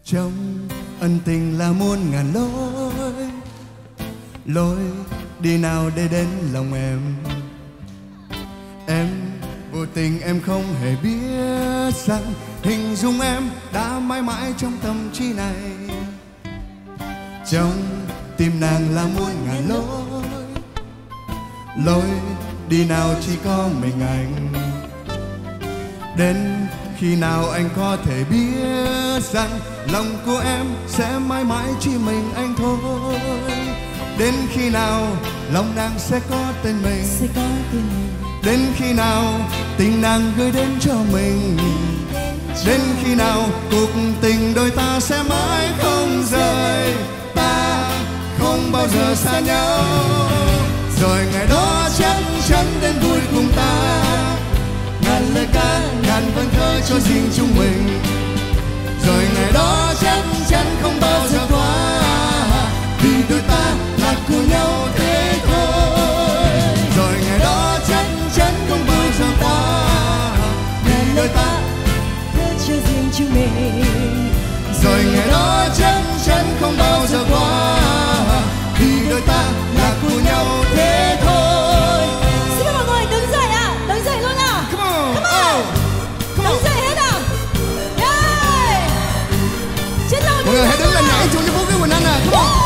Trong ân tình là muôn ngàn lối, lối đi nào để đến lòng em. Em vô tình em không hề biết rằng hình dung em đã mãi mãi trong tâm trí này. Trong tim nàng là muôn ngàn lối, lối đi nào chỉ có mình anh. Đến khi nào anh có thể biết rằng lòng của em sẽ mãi mãi chỉ mình anh thôi. Đến khi nào lòng nàng sẽ có tên mình, đến khi nào tình nàng gửi đến cho mình, đến khi nào cuộc tình đôi ta sẽ mãi không rời, ta không bao giờ xa nhau. Rồi ngày đó chắc chắn đến vui cùng ta, ngàn lời ca ngàn vần thơ cho riêng chúng mình. Rồi ngày đó chắc chắn không bao giờ qua, vì đôi ta là của nhau thế thôi. Rồi ngày đó chắc chắn không bao giờ qua, vì đôi ta thơ cho riêng chúng mình. Rồi ngày đó chắc chắn không bao giờ qua, vì đôi ta là của nhau thế thôi. Xin các mọi người đứng dậy ạ, đứng dậy luôn ạ. Come on, Đứng dậy hết ạ. Yeah. Trên đầu mọi người hãy đứng lên nhảy chung cho Phú với Quỳnh Anh nè. Come on.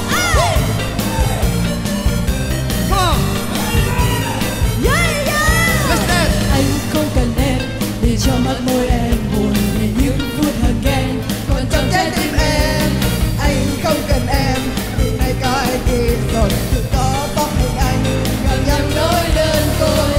Come on. Yeah, yeah. Let's dance. Anh không cần em để cho mắt môi em buồn vì những phút hờn ghen. Còn trong trái tim em, anh không cần em vì nay có ai kia rồi, chỉ có bóng hình anh gần nhầm nỗi đơn côi.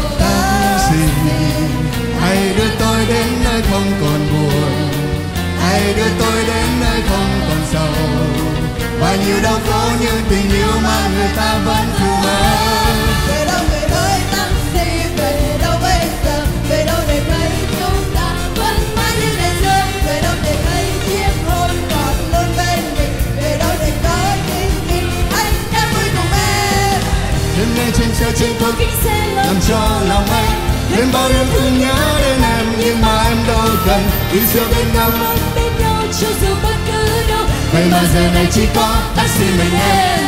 Hãy đưa tôi đến nơi không còn buồn, hãy đưa tôi đến nơi không còn sầu. Và nhiều đau khổ như tình yêu mà người ta vẫn thương mơ. Về đâu người ơi taxi, về đâu bây giờ, về đâu để thấy chúng ta vẫn mãi như ngày xưa, về đâu để thấy chiếc hôn còn luôn bên mình, về đâu để có những gì anh đã vui cùng em. Đêm nay trên xe trên tôi Kính xe làm cho lòng anh thêm bao yêu thương nhớ đến em, nhưng mà em đâu cần đi xưa bên nhau. bên nhau cho dù bất cứ đâu. Vậy mà giờ này chỉ có taxi mình em.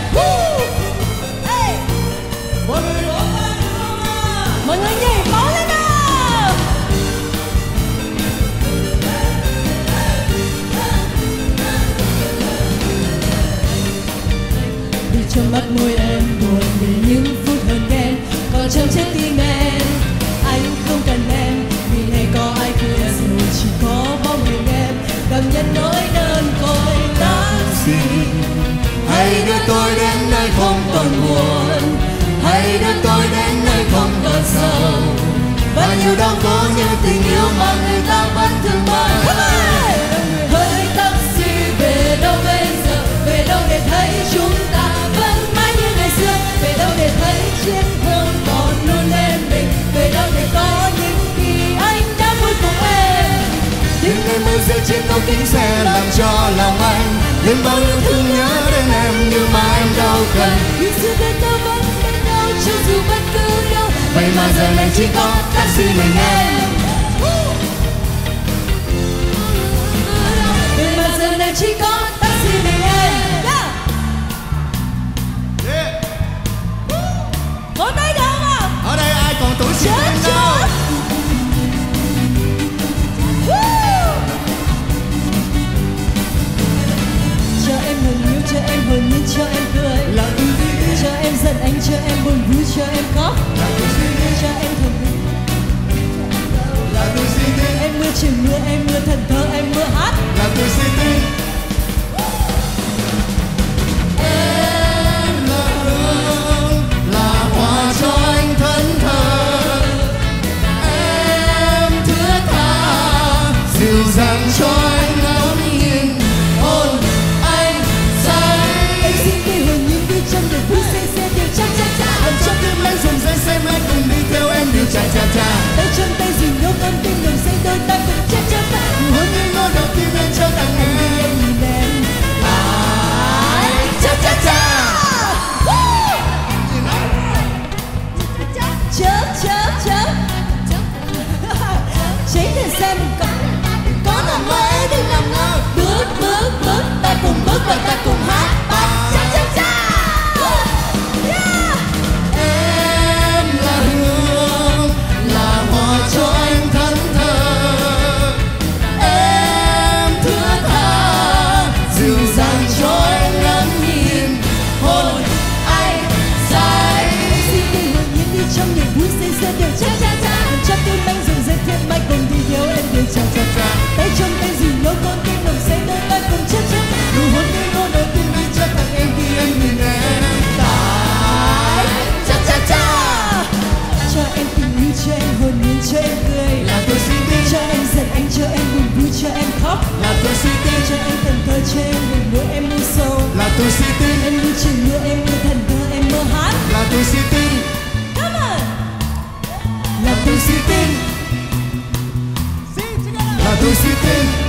Hey. Mọi người vỗ tay được không ạ? Mọi người nhảy bó lên nào. Vì trong mắt môi em buồn vì những phút hờn ghen. Còn trong trái tim em, anh không cần em vì này có ai kia rồi, chỉ có bóng hình em cảm nhận nỗi đơn côi. Taxi, hãy đưa tôi đến nơi không còn buồn, hãy đưa tôi đến nơi không còn sầu. Và nhiều đau khổ như tình yêu mà người ta vẫn thương mãi. Hỡi taxi về đâu bây giờ, về đâu để thấy chúng ta vẫn mãi như ngày xưa, về đâu để thấy chiếc hôn còn luôn bên mình, về đâu để có những khi anh đã vui cùng em. Những ngày mưa rơi trên cầu kính xe làm cho lòng anh thêm bao yêu thương nhớ đến em, nhưng mà em đâu cần. Vì xưa bên ta vẫn bên nhau cho dù bất cứ đâu. Vậy mà giờ này chỉ có taxi mình em. Vậy mà giờ này chỉ có taxi mình em. Vỗ tay được không ạ? Ở đây ai còn tuổi sinh Chết viên chưa? đâu? Cho em hờn yêu, cho em hồn nhiên, cho em cười. Là thứ gì? Cho em giận anh, cho em buồn vui, cho em khóc. Là thứ gì? Cho em thần Là thứ gì? em mưa trời mưa, em mưa thần thơ, em mưa hát. Là thứ gì? Em là hương, là hoa cho anh thẫn thờ. Em thướt tha, dịu dàng cho anh ngắm nhìn hôn anh say. Anh xin tôi si tin. Em như trời mưa, em như thần thơ, em mơ hát. Là tôi si tin. Come on. Là tôi si tin. Là tôi si tin.